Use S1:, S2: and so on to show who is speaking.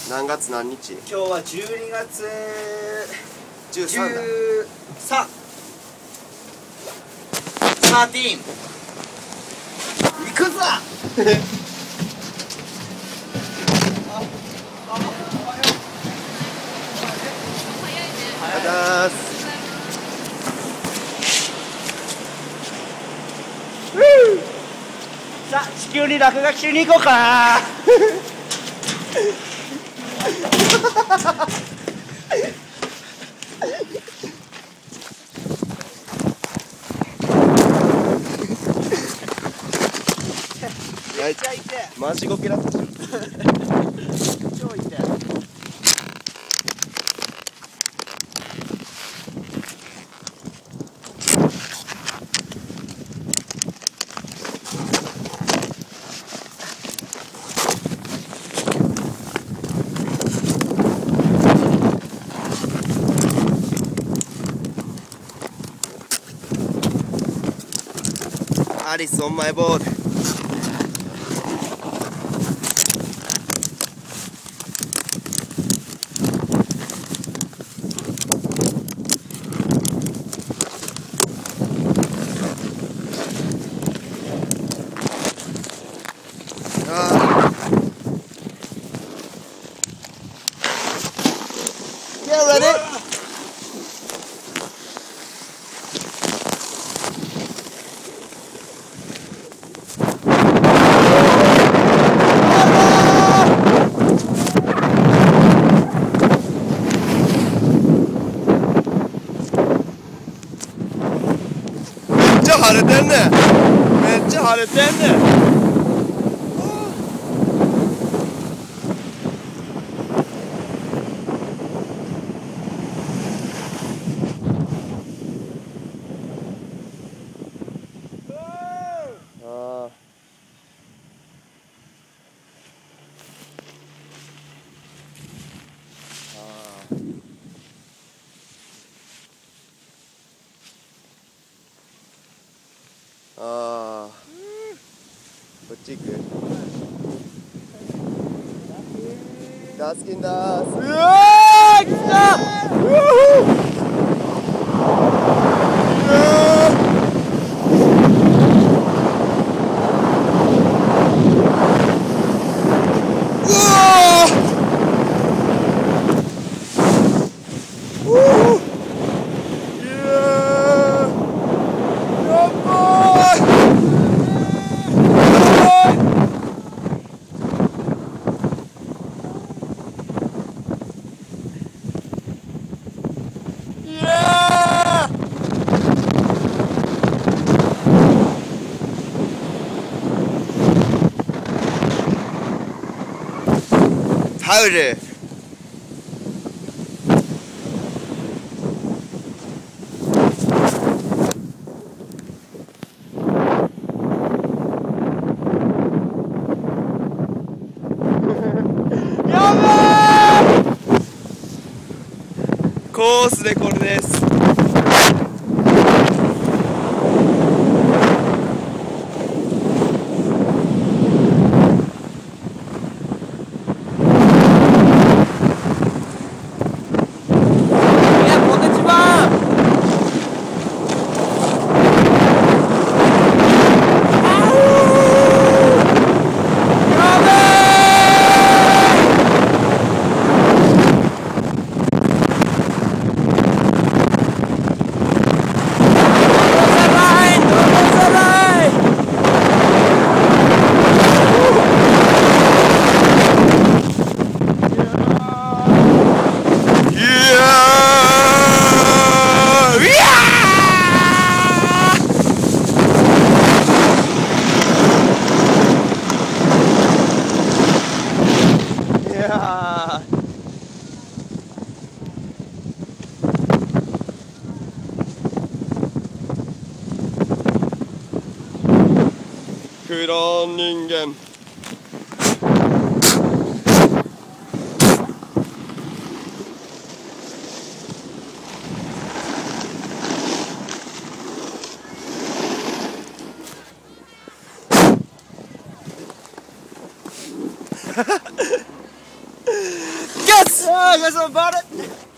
S1: 何月何日？
S2: 今日は12月
S1: 13だ。
S2: 13行くぞさあ、地球に落書きしに行こうかなめっちゃ痛い。
S1: マジゴケだったじゃん。
S2: 超痛い。
S1: アリスオンマイボード。Get ready.めっちゃ晴れてんねん。めっちゃ晴れてんねん。ああ、こっち行く。ダスキンだーす。うわー、来た。うわハウル。やばー。コースでこれです。クローン人間。 月
S2: ああ、頑張れ。